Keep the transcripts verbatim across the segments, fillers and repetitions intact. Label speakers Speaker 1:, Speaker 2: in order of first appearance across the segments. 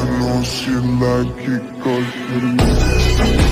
Speaker 1: know she like it 'cause she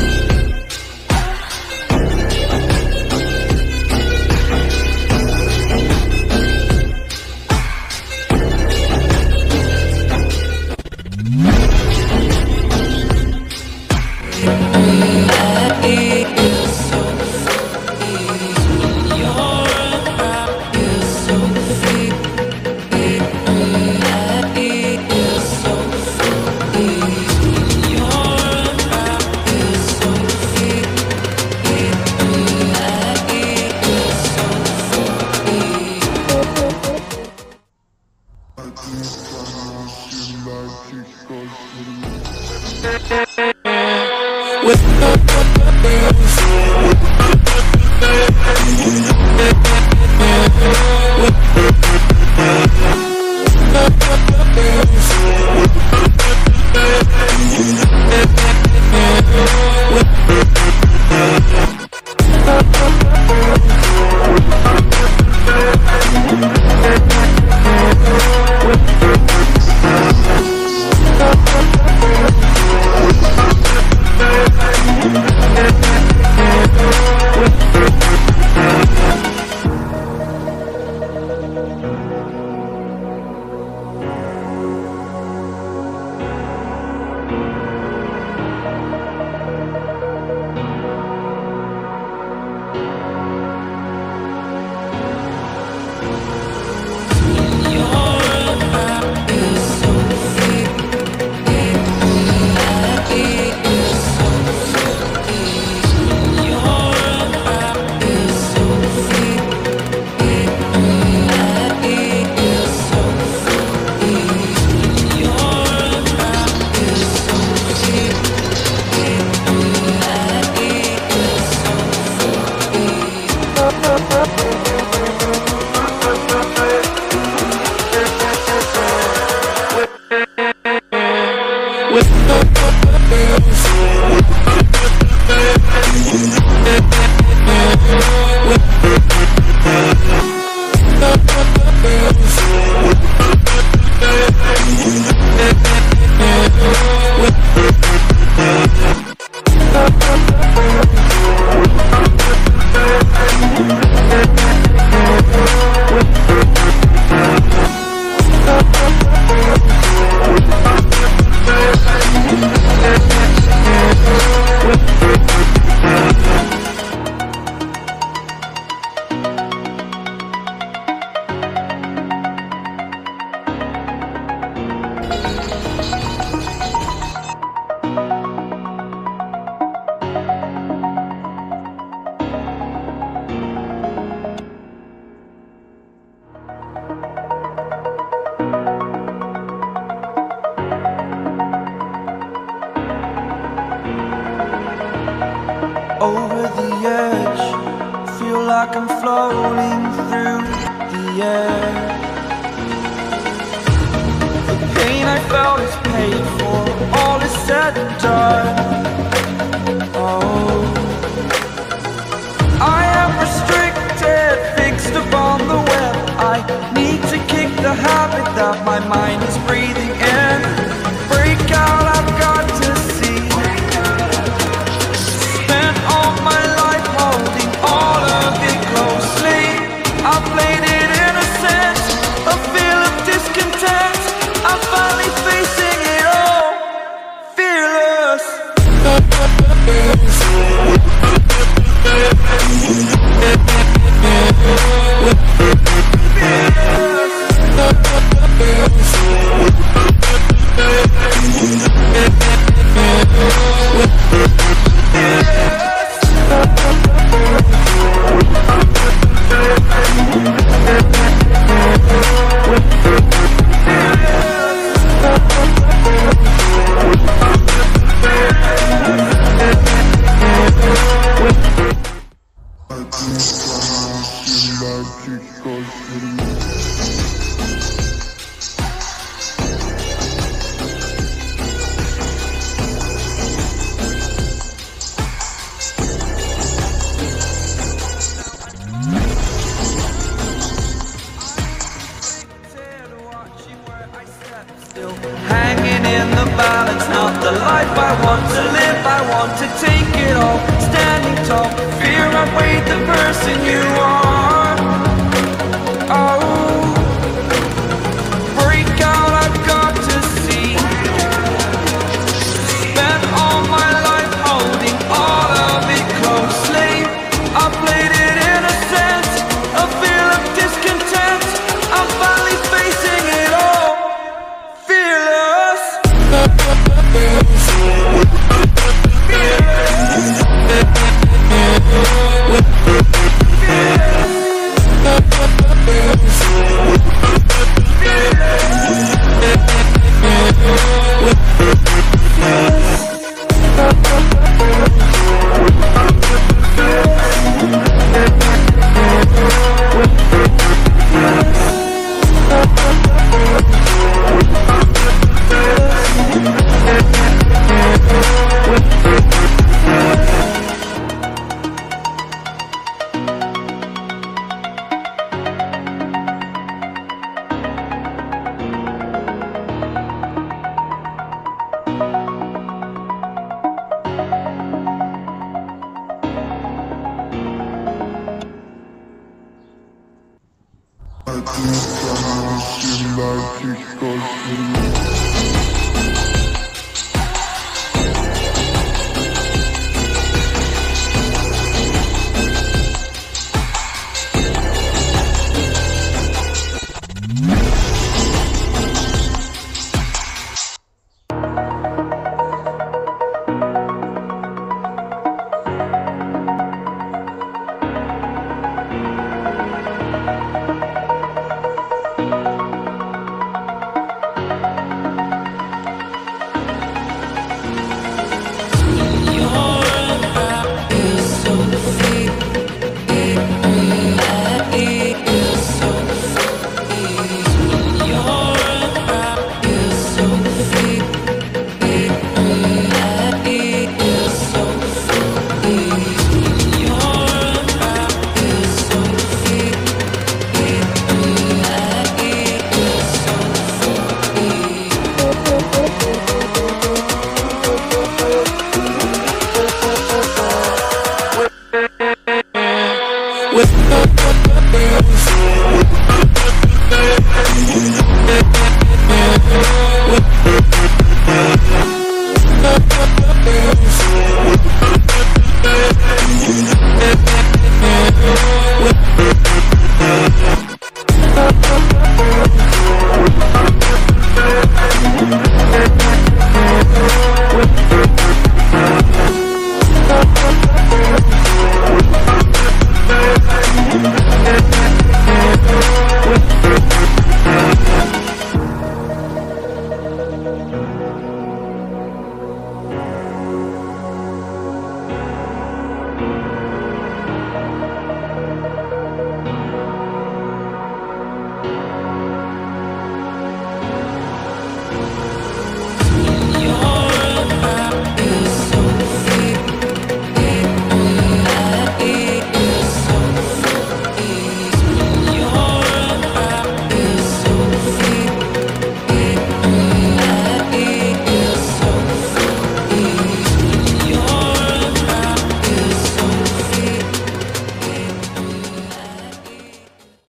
Speaker 2: over the edge, feel like I'm floating through the air. The pain I felt is paid for, all is said and done. Oh, I am restricted, fixed upon the web. I need to kick the habit that my mind is breathing in. Break out, I've got to see. Spent all my life holding all of it closely. I played it innocent, a feel of discontent. I'm finally facing it all, fearless. Still hanging in and the balance, not the life I want to live. I want to take it all, standing tall. Fear I weighed the person you are. Oh, break out, I've got to see. Spent all my life holding all of it closely. I played it in a sense, a feel of discontent. I'm finally facing it all, fearless.
Speaker 1: I think I'm like it goes